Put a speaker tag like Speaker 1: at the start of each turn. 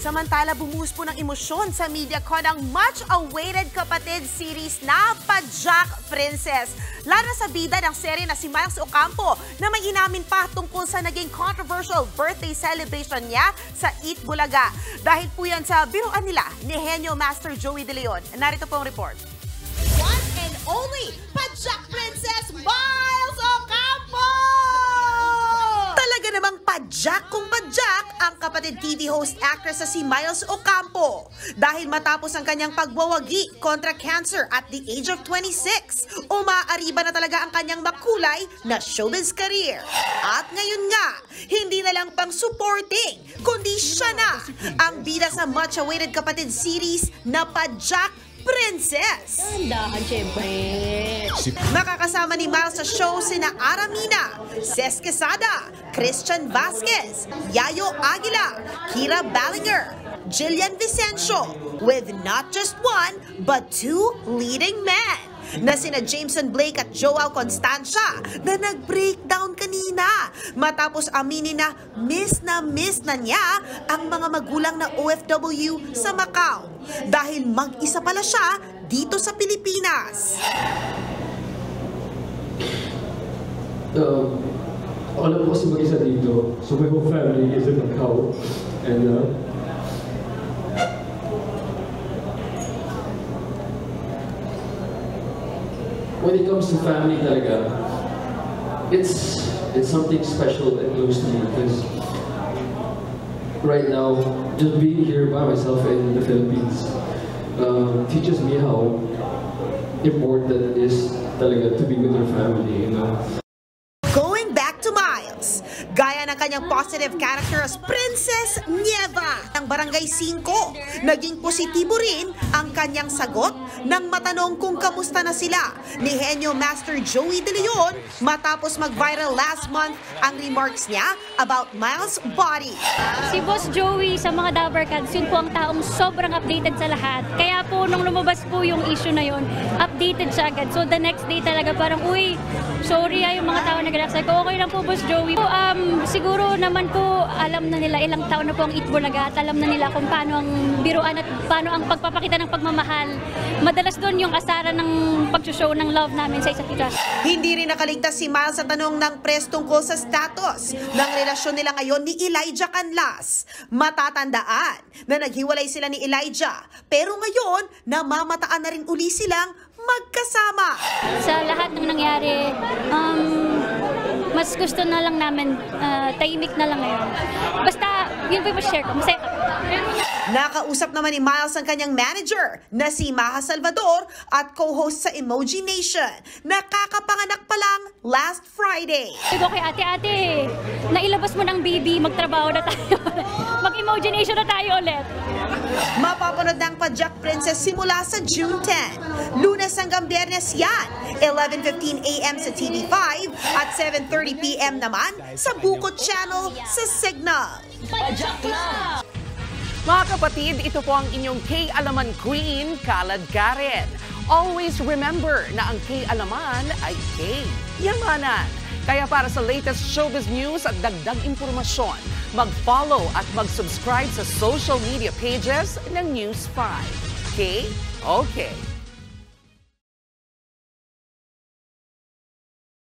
Speaker 1: Samantala, bumuhos po ng emosyon sa media ko ng much-awaited kapatid series na Pajak Princess. Lalo na sa bida ng serye na si Miles Ocampo na may inamin pa tungkol sa naging controversial birthday celebration niya sa Eat Bulaga. Dahil po yan sa biruan nila ni Henyo Master Joey De Leon. Narito po ang report.
Speaker 2: One and only Pajak Princess Miles Ocampo!
Speaker 1: Talaga namang padyak kung padyak ang kapatid TV host actress na si Miles Ocampo dahil matapos ang kanyang pagwawagi kontra cancer at the age of 26, umaariba na talaga ang kanyang makulay na showbiz career. At ngayon nga, hindi na lang pang supporting, kundi siya na ang bida sa much-awaited kapatid series na Pajak Princess.
Speaker 2: Dahan, syempre.
Speaker 1: Makakasama ni Miles sa show sina Aramina, Ces Quesada, Christian Vasquez, Yayo Aguila, Kira Ballinger, Jillian Vicencio, with not just one, but two leading men na sina Jameson Blake at Joao Constancia na nag-breakdown kanina matapos aminin na miss na niya ang mga magulang na OFW sa Macau dahil mag-isa pala siya dito sa Pilipinas.
Speaker 3: Alam ko kasi mag-isa dito, so my whole family is in Macau and when it comes to family talaga, it's something special and close to me because right now, just being here by myself in the Philippines teaches me how important it is talaga to be with your family, you know.
Speaker 1: Going back to Miles, gaya ng kanyang positive character as Princess Nieva ng Barangay 5, naging positibo rin ang kanyang sagot nang matanong kung kamusta na sila ni Henyo Master Joey De Leon matapos mag-viral last month ang remarks niya about Miles' body.
Speaker 4: Si Boss Joey sa mga Dabarkads, yun po ang taong sobrang updated sa lahat. Kaya po nung lumabas po yung issue na yun, updated siya agad. So the next day talaga parang, uy, sorry yung mga tao nag-react. Sabi ko, okay lang po Boss Joey. So, siguro naman po alam na nila, ilang taon na po ang Eat Bulaga at alam na nila kung paano ang biruan at paano ang pagpapakita ng pagmamahal. Madalas doon yung kasara ng pag-show ng love namin sa isa't isa.
Speaker 1: Hindi rin nakaligtas si Miles sa tanong ng press tungkol sa status ng relasyon nila ngayon ni Elijah Canlas. Matatandaan na naghiwalay sila ni Elijah, pero ngayon namamataan na rin uli silang magkasama.
Speaker 4: Sa lahat ng nangyari, mas gusto na lang namin, tahimik na lang ngayon. Basta, yun po yung share ko. Masaya ka.
Speaker 1: Nakausap naman ni Miles ang kanyang manager na si Maha Salvador at co-host sa Emoji Nation. Nakakapanganak pa lang last Friday.
Speaker 4: Sabi ko kay ate, nailabas mo ng baby, magtrabaho na tayo. Mag-Emoji Nation na tayo ulit.
Speaker 1: Mapapanood ng Pajak Princess simula sa June 10. Lunes hanggang Biyernes yan, 11:15 AM sa TV5 at 7:30 PM naman sa Bukod Channel sa Signal.
Speaker 2: Pajak Club!
Speaker 5: Mga kapatid, ito po ang inyong K-Alaman Queen, Kalad Karen. Always remember na ang K-Alaman ay K-Yamanan. Kaya para sa latest showbiz news at dagdag impormasyon, mag-follow at mag-subscribe sa social media pages ng News 5. Okay?